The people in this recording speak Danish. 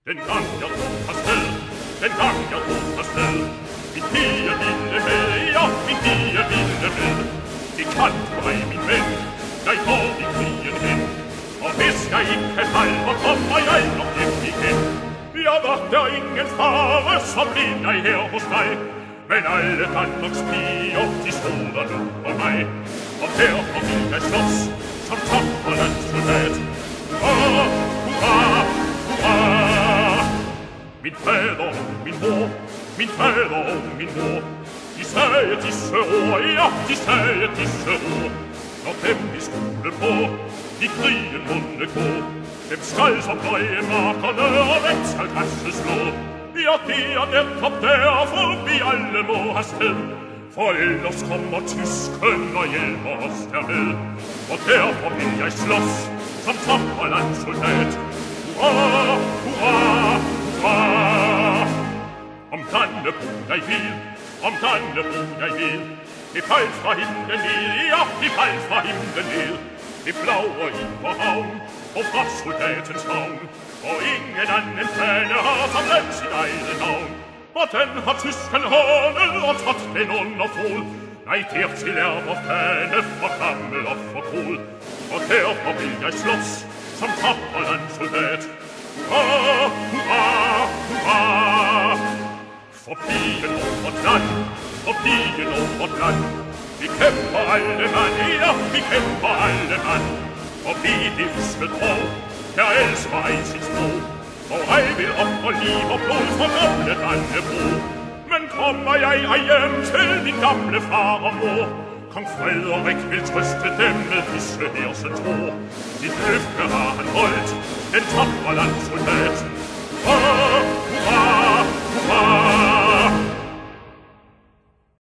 Dengang jeg tog afsted, dengang jeg tog afsted. Min pige ville med, ja, min pige ville med. Det kan du ej, min ven, jeg går i krigen hen. Og hvis jeg ikke kan halve, kommer jeg nok hjem igen. Ja, var der ingen fare, så blev jeg her hos dig. Men alle Danmarks piger, de stod der nu på mig. Og derfor vil jeg slås, som tapper landsoldat. Hurra, hurra, hurra! Min fader og min mor, min fader og min mor, de sagde disse ord, ja, de sagde disse ord. Når dem vi skulle på, i krigen munde gå, dem skal som nøje markerne, og hvem skal græsset slå? Ja, det er netop derfor, vi alle må have sted, for ellers kommer tysken og hjælper os dermed. Og derfor vil jeg slås, som tapper landsoldat. Hurra, hurra, hurra! Om Dannebrog jeg vil, om Dannebrog jeg vil. Det faldt fra himlen ned, ja, det faldt fra himlen ned. Det flagrer i vor havn, og fra soldatens havn. Og ingen anden fane har som den sit eget navn. Og den har tysken hånet og tatt den under fod. Nej, dertil er vor fane for gammel og for kod. Og derfor vil jeg slås, som tapper landsoldat. Hurra, hurra, hurra! For pigen og vort land, for pigen og vort land. Vi kæmper alle mand, ja, vi kæmper alle mand. Og vi livsmed tro, der elsker ej sit sprog. Og ej vil ofre liv og blod for gamle Dannebrog. Men kommer jeg ej hjem til min gamle far og mor, Kong Frederik vil trøste dem med disse hersens ord. Dit løfte har han holdt, den tapper landsoldat.